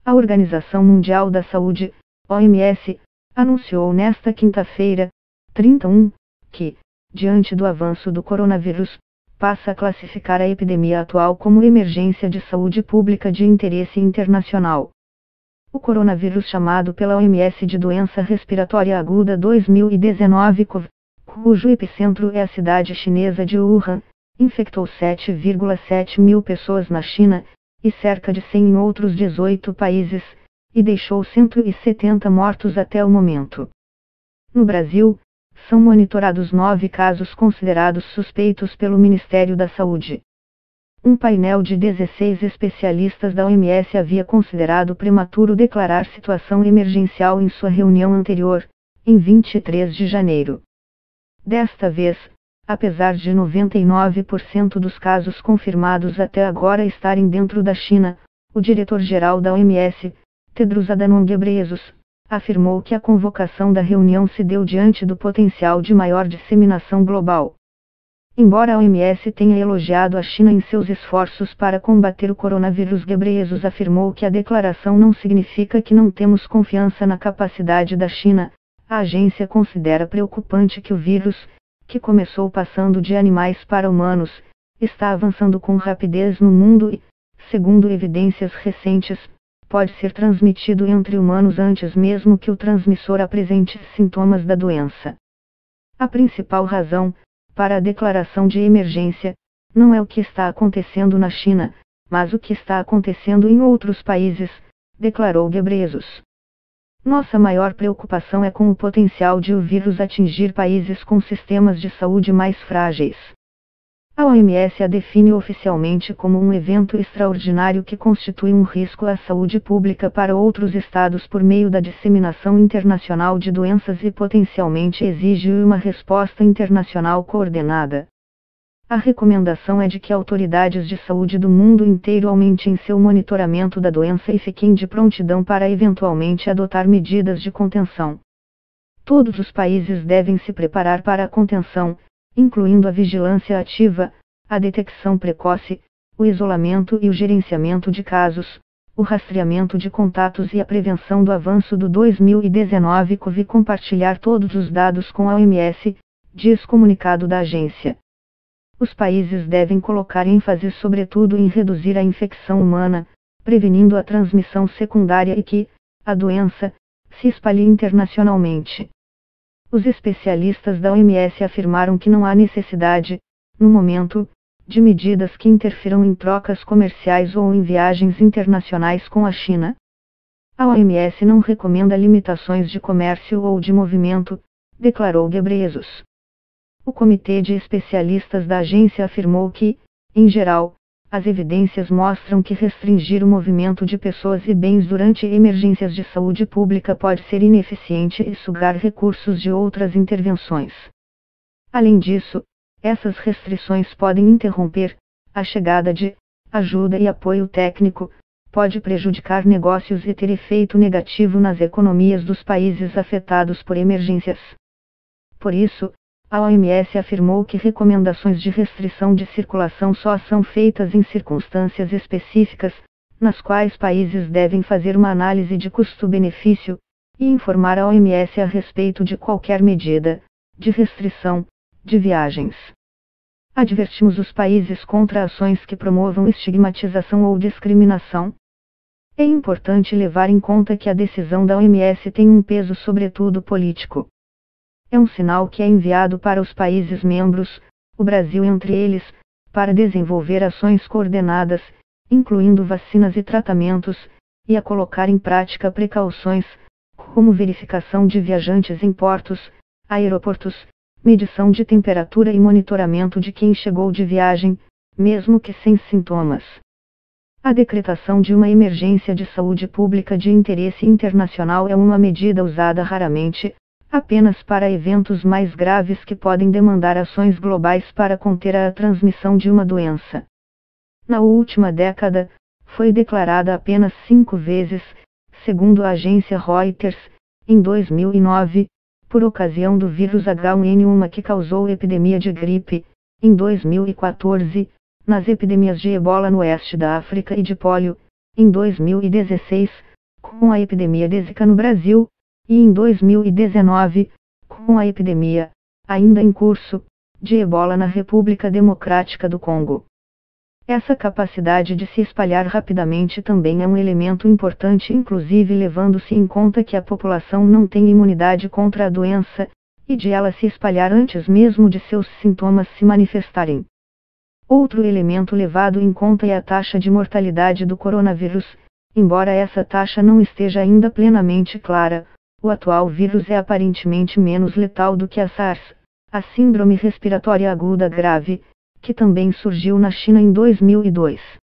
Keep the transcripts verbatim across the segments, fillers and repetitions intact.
A Organização Mundial da Saúde, O M S, anunciou nesta quinta-feira, trinta e um, que, diante do avanço do coronavírus, passa a classificar a epidemia atual como emergência de saúde pública de interesse internacional. O coronavírus, chamado pela O M S de doença respiratória aguda dois mil e dezenove, cujo epicentro é a cidade chinesa de Wuhan, infectou sete vírgula sete mil pessoas na China, e cerca de cem em outros dezoito países, e deixou cento e setenta mortos até o momento. No Brasil, são monitorados nove casos considerados suspeitos pelo Ministério da Saúde. Um painel de dezesseis especialistas da O M S havia considerado prematuro declarar situação emergencial em sua reunião anterior, em vinte e três de janeiro. Desta vez, apesar de noventa e nove por cento dos casos confirmados até agora estarem dentro da China, o diretor-geral da O M S, Tedros Adhanom Ghebreyesus, afirmou que a convocação da reunião se deu diante do potencial de maior disseminação global. Embora a O M S tenha elogiado a China em seus esforços para combater o coronavírus, Ghebreyesus afirmou que a declaração não significa que não temos confiança na capacidade da China. A agência considera preocupante que o vírus, que começou passando de animais para humanos, está avançando com rapidez no mundo e, segundo evidências recentes, pode ser transmitido entre humanos antes mesmo que o transmissor apresente sintomas da doença. A principal razão para a declaração de emergência não é o que está acontecendo na China, mas o que está acontecendo em outros países, declarou Ghebreyesus. Nossa maior preocupação é com o potencial de o vírus atingir países com sistemas de saúde mais frágeis. A O M S a define oficialmente como um evento extraordinário que constitui um risco à saúde pública para outros estados por meio da disseminação internacional de doenças e potencialmente exige uma resposta internacional coordenada. A recomendação é de que autoridades de saúde do mundo inteiro aumentem seu monitoramento da doença e fiquem de prontidão para eventualmente adotar medidas de contenção. Todos os países devem se preparar para a contenção, incluindo a vigilância ativa, a detecção precoce, o isolamento e o gerenciamento de casos, o rastreamento de contatos e a prevenção do avanço do dois mil e dezenove e compartilhar todos os dados com a O M S, diz comunicado da agência. Os países devem colocar ênfase sobretudo em reduzir a infecção humana, prevenindo a transmissão secundária e que, a doença, se espalhe internacionalmente. Os especialistas da O M S afirmaram que não há necessidade, no momento, de medidas que interfiram em trocas comerciais ou em viagens internacionais com a China. A O M S não recomenda limitações de comércio ou de movimento, declarou Ghebreyesus. O comitê de especialistas da agência afirmou que, em geral, as evidências mostram que restringir o movimento de pessoas e bens durante emergências de saúde pública pode ser ineficiente e sugar recursos de outras intervenções. Além disso, essas restrições podem interromper a chegada de ajuda e apoio técnico, pode prejudicar negócios e ter efeito negativo nas economias dos países afetados por emergências. Por isso, a O M S afirmou que recomendações de restrição de circulação só são feitas em circunstâncias específicas, nas quais países devem fazer uma análise de custo-benefício, e informar a O M S a respeito de qualquer medida de restrição de viagens. Advertimos os países contra ações que promovam estigmatização ou discriminação. É importante levar em conta que a decisão da O M S tem um peso sobretudo político. É um sinal que é enviado para os países membros, o Brasil entre eles, para desenvolver ações coordenadas, incluindo vacinas e tratamentos, e a colocar em prática precauções, como verificação de viajantes em portos, aeroportos, medição de temperatura e monitoramento de quem chegou de viagem, mesmo que sem sintomas. A decretação de uma emergência de saúde pública de interesse internacional é uma medida usada raramente, apenas para eventos mais graves que podem demandar ações globais para conter a transmissão de uma doença. Na última década, foi declarada apenas cinco vezes, segundo a agência Reuters, em dois mil e nove, por ocasião do vírus H um N um que causou epidemia de gripe, em dois mil e quatorze, nas epidemias de ebola no oeste da África e de pólio, em dois mil e dezesseis, com a epidemia de Zika no Brasil, e em dois mil e dezenove, com a epidemia, ainda em curso, de Ebola na República Democrática do Congo. Essa capacidade de se espalhar rapidamente também é um elemento importante, inclusive levando-se em conta que a população não tem imunidade contra a doença, e de ela se espalhar antes mesmo de seus sintomas se manifestarem. Outro elemento levado em conta é a taxa de mortalidade do coronavírus. Embora essa taxa não esteja ainda plenamente clara, o atual vírus é aparentemente menos letal do que a SARS, a Síndrome Respiratória Aguda Grave, que também surgiu na China em dois mil e dois.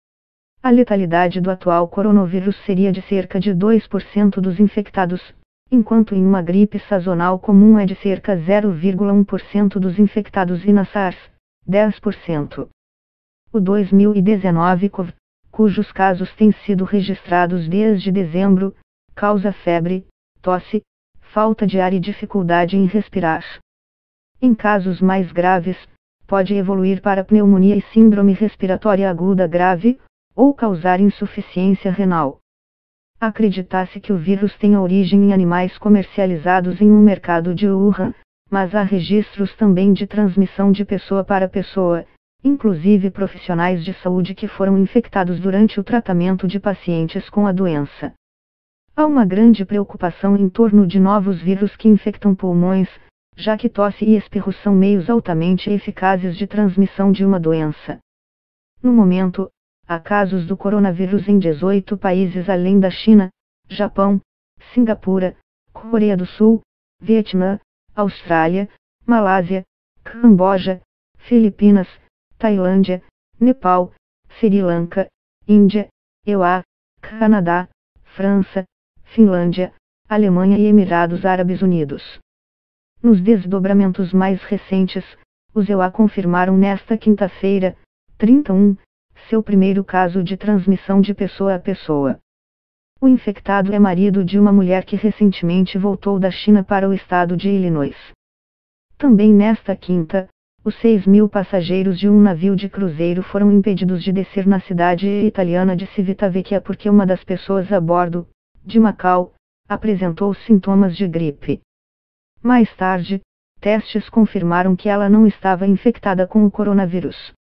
A letalidade do atual coronavírus seria de cerca de dois por cento dos infectados, enquanto em uma gripe sazonal comum é de cerca zero vírgula um por cento dos infectados e na SARS, dez por cento. O dois mil e dezenove, cujos casos têm sido registrados desde dezembro, causa febre, tosse, falta de ar e dificuldade em respirar. Em casos mais graves, pode evoluir para pneumonia e síndrome respiratória aguda grave, ou causar insuficiência renal. Acredita-se que o vírus tenha origem em animais comercializados em um mercado de Wuhan, mas há registros também de transmissão de pessoa para pessoa, inclusive profissionais de saúde que foram infectados durante o tratamento de pacientes com a doença. Há uma grande preocupação em torno de novos vírus que infectam pulmões, já que tosse e espirro são meios altamente eficazes de transmissão de uma doença. No momento, há casos do coronavírus em dezoito países além da China, Japão, Singapura, Coreia do Sul, Vietnã, Austrália, Malásia, Camboja, Filipinas, Tailândia, Nepal, Sri Lanka, Índia, E U A, Canadá, França, Finlândia, Alemanha e Emirados Árabes Unidos. Nos desdobramentos mais recentes, os E U A confirmaram nesta quinta-feira, trinta e um, seu primeiro caso de transmissão de pessoa a pessoa. O infectado é marido de uma mulher que recentemente voltou da China para o estado de Illinois. Também nesta quinta, os seis mil passageiros de um navio de cruzeiro foram impedidos de descer na cidade italiana de Civitavecchia porque uma das pessoas a bordo, de Macau, apresentou sintomas de gripe. Mais tarde, testes confirmaram que ela não estava infectada com o coronavírus.